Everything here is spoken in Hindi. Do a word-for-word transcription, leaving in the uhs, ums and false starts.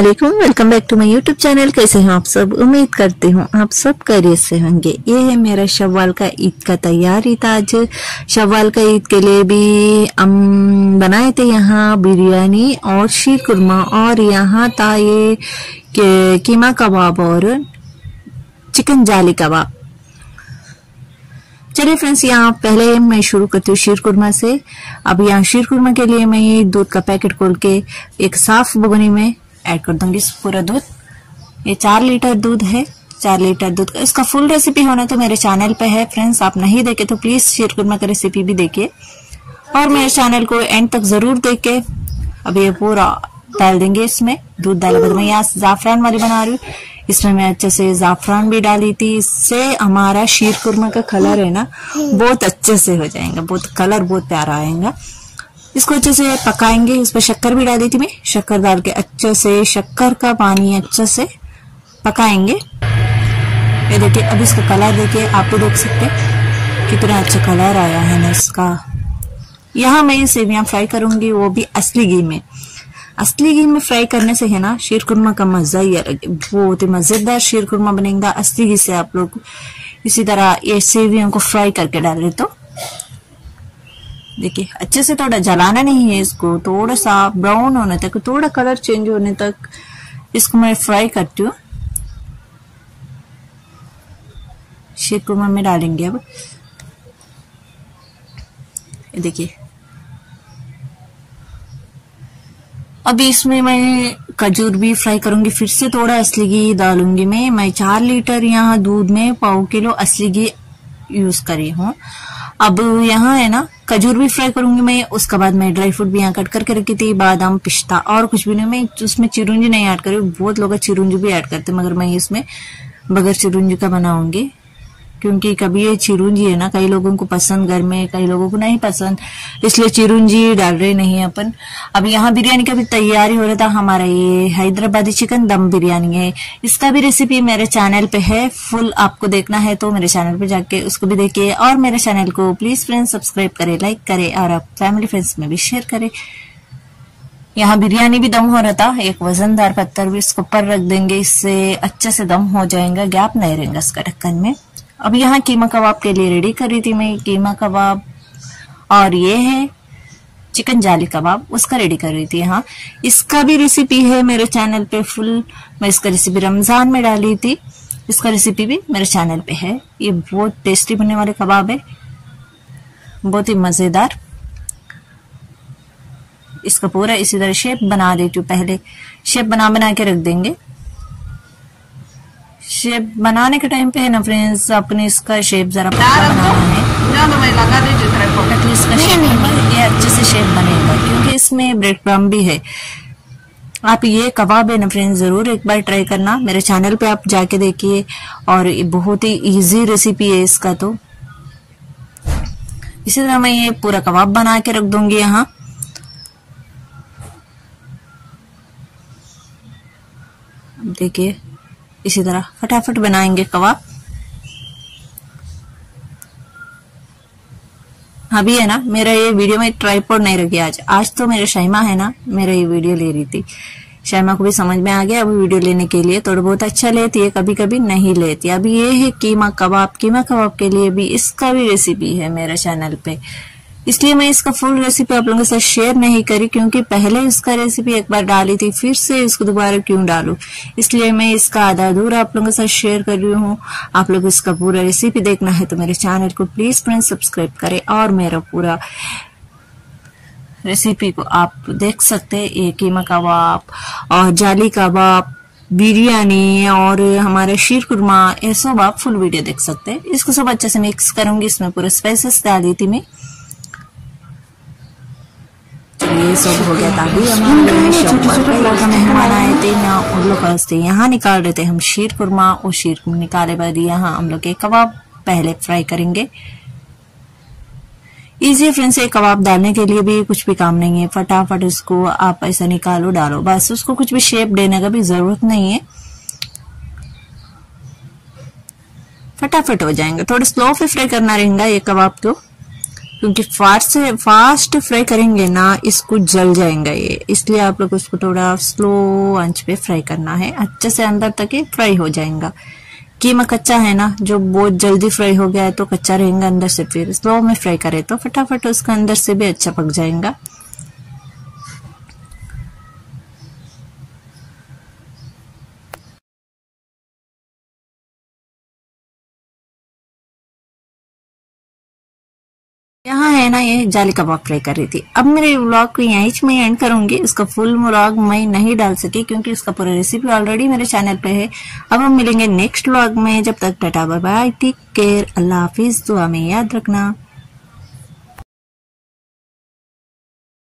वालेकुम, welcome back to my YouTube channel. कैसे हैं आप सब? उम्मीद करती हूँ आप सब खैरियत से होंगे। ये है मेरा शव्वाल का ईद का तैयारी था। आज शव्वाल का ईद के लिए भी हम बनाए थे यहाँ बिरयानी और शीर कुरमा, और यहाँ था ये कीमा कबाब और चिकन जाली कबाब। चलिए फ्रेंड्स, यहाँ पहले मैं शुरू करती हूँ शीर कुरमा से। अब यहाँ शीर कुरमा के लिए मैं ये दूध का पैकेट खोल के एक साफ भगोनी में ऐड कर दूंगी पूरा दूध। ये चार लीटर दूध है, चार लीटर दूध। इसका फुल रेसिपी होना तो मेरे चैनल पे है फ्रेंड्स, आप नहीं देखे तो प्लीज शीर कुरमा का रेसिपी भी देखिए और मेरे चैनल को एंड तक जरूर देखे। अब ये पूरा डाल देंगे इसमें। दूध डाले बाद मैं यहाँ जाफरान वाली बना रही हूँ, इसमें मैं अच्छे से जाफरान भी डाली थी। इससे हमारा शीर कुरमा का कलर है ना बहुत अच्छे से हो जाएगा, बहुत कलर बहुत प्यारा आएगा। इसको अच्छे से पकाएंगे। इस पर शक्कर भी डाली थी मैं, शक्कर डाल के अच्छे से शक्कर का पानी अच्छे से पकाएंगे। ये देखिए, अब इसका कलर देखिए, आप तो देख सकते हैं कितना अच्छा कलर आया है ना इसका। यहाँ मैं सेवियां फ्राई करूंगी, वो भी असली घी में। असली घी में फ्राई करने से है ना शीर कुरमा का मजा ही अलग है, बहुत ही मजेदार शीर कुरमा बनेगा असली घी से। आप लोग इसी तरह ये सेवियों को फ्राई करके डालें तो देखिए अच्छे से, थोड़ा जलाना नहीं है इसको, थोड़ा सा ब्राउन होने तक, थोड़ा कलर चेंज होने तक इसको मैं फ्राई करती हूँ। शीर कुरमा में डालेंगे अब। देखिए अभी इसमें मैं खजूर भी फ्राई करूंगी, फिर से थोड़ा असली घी डालूंगी मैं। मैं चार लीटर यहाँ दूध में पाव किलो असली घी यूज करी हूँ। अब यहाँ है ना खजूर भी फ्राई करूंगी मैं। उसके बाद मैं ड्राई फ्रूट भी यहाँ कट करके रखी थी, बादाम पिस्ता और कुछ भी नहीं। मैं उसमें चिरौंजी नहीं ऐड करी, बहुत लोग चिरौंजी भी ऐड करते, मगर मैं इसमें बगैर चिरौंजी का बनाऊंगी, क्योंकि कभी ये चिरौंजी है ना कई लोगों को पसंद, घर में कई लोगों को नहीं पसंद, इसलिए चिरौंजी डाल रहे नहीं अपन। अब यहाँ बिरयानी का भी तैयारी हो रहा था। हमारा ये हैदराबादी चिकन दम बिरयानी है, इसका भी रेसिपी मेरे चैनल पे है फुल। आपको देखना है तो मेरे चैनल पे जाके उसको भी देखिए, और मेरे चैनल को प्लीज फ्रेंड्स सब्सक्राइब करें, लाइक करें और आप फैमिली फ्रेंड्स में भी शेयर करें। यहाँ बिरयानी भी दम हो रहा था, एक वजनदार पत्थर भी इसको ऊपर रख देंगे, इससे अच्छे से दम हो जाएगा, गैप नहीं रहेगा इसका ढक्कन में। अब यहाँ कीमा कबाब के लिए रेडी कर रही थी मैं कीमा कबाब, और ये है चिकन जाली कबाब, उसका रेडी कर रही थी यहाँ। इसका भी रेसिपी है मेरे चैनल पे फुल। मैं इसका रेसिपी रमजान में डाली थी, इसका रेसिपी भी मेरे चैनल पे है। ये बहुत टेस्टी बनने वाले कबाब है, बहुत ही मजेदार। इसका पूरा इसी तरह शेप बना देती हूँ, पहले शेप बना बना के रख देंगे। शेप बनाने के टाइम पे है ना फ्रेंड्स, अपने इसका शेप जरा बनाना है, इसका शेप ये अच्छे से शेप बनेगा, क्योंकि इसमें ब्रेड क्रम्ब भी है। आप ये कबाब है ना फ्रेंड्स जरूर एक बार ट्राई करना, मेरे चैनल पे आप जाके देखिए, और ये बहुत ही इजी रेसिपी है इसका। तो इसी तरह मैं ये पूरा कबाब बना के रख दूंगी यहाँ। देखिए इसी तरह फटाफट बनाएंगे कबाब। अभी है ना मेरा ये वीडियो में ट्राइपॉड नहीं रखी आज आज तो मेरे शाइमा है ना मेरा ये वीडियो ले रही थी। शाइमा को भी समझ में आ गया अब वीडियो लेने के लिए, थोड़ा बहुत अच्छा लेती है, कभी कभी नहीं लेती। अभी ये है कीमा कबाब। कीमा कबाब के लिए भी इसका भी रेसिपी है मेरे चैनल पे, इसलिए मैं इसका फुल रेसिपी आप लोगों के साथ शेयर नहीं करी, क्योंकि पहले इसका रेसिपी एक बार डाली थी, फिर से इसको दोबारा क्यों डालूं, इसलिए मैं इसका आधा अधूरा आप लोगों के साथ शेयर कर रही हूँ। आप लोग इसका पूरा रेसिपी देखना है तो मेरे चैनल को प्लीज फ्रेंड्स सब्सक्राइब करें, और मेरा पूरा रेसिपी को आप देख सकते हैं। ये कीमा कबाब और जाली कबाब, बिरयानी और हमारा शीर कुरमा, ये सब आप फुल वीडियो देख सकते हैं। इसको सब अच्छे से मिक्स करूंगी, इसमें पूरे स्पाइसेस डाली थी मैं। ये सब हो गया था। अभी हमारे शौक मेहमान आए थे ना, उन लोग हंसते यहाँ निकाल रहे थे हम शीर कुरमा, और शीर कुरमा निकाले बाद यहाँ हम लोग एक कबाब पहले फ्राई करेंगे। इजी फ्रेंड्स, एक कबाब डालने के लिए भी कुछ भी काम नहीं है, फटाफट इसको आप ऐसा निकालो डालो, बस उसको कुछ भी शेप देने का भी जरूरत नहीं है, फटाफट हो जाएंगे। थोड़ा स्लो पे फ्राई करना रहेगा ये कबाब को, क्योंकि फास्ट से फास्ट फ्राई करेंगे ना इसको जल जाएगा ये, इसलिए आप लोग उसको थोड़ा स्लो आंच पे फ्राई करना है, अच्छे से अंदर तक ये फ्राई हो जाएगा। कीमा कच्चा है ना, जो बहुत जल्दी फ्राई हो गया है तो कच्चा रहेगा अंदर से, फिर स्लो में फ्राई करे तो फटाफट उसका अंदर से भी अच्छा पक जाएगा। यहाँ है ना ये जाली कबाब फ्राई कर रही थी। अब मेरे व्लॉग को यहीं मैं एंड करूंगी, इसका फुल व्लॉग मैं नहीं डाल सकी क्योंकि इसका पूरा रेसिपी ऑलरेडी मेरे चैनल पे है। अब हम मिलेंगे नेक्स्ट व्लॉग में, जब तक tata bye bye, take care, अल्लाह हाफिज, दुआ में याद रखना।